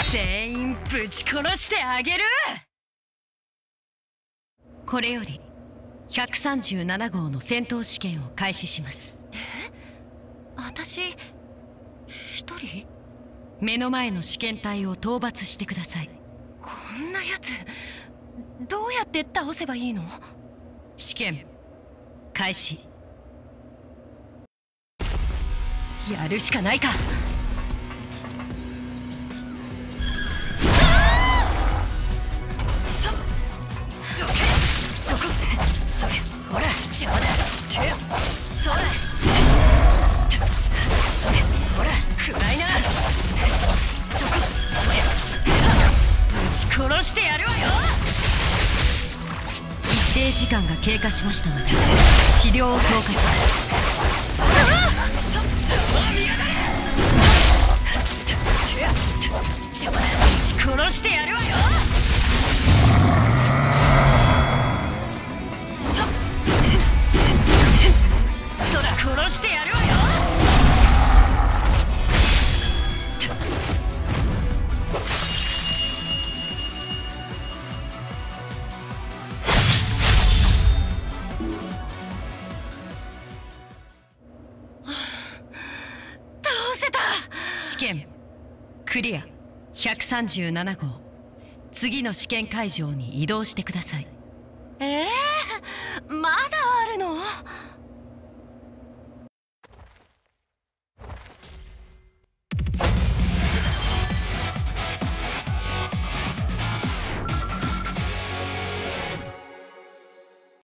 全員ぶち殺してあげる。これより137号の戦闘試験を開始します。私一人？目の前の試験体を討伐してください。こんなやつどうやって倒せばいいの？試験開始。やるしかないか。どけ。そこ。それ。ほら邪魔だ。それ。それ。ほら暗いな。そこ。それ。ぶち殺してやるわよ。一定時間が経過しましたので治療を投下します。邪魔だ。ぶち殺してやるわよ。殺してやるわよ。倒せた。試験クリア。137号、次の試験会場に移動してください。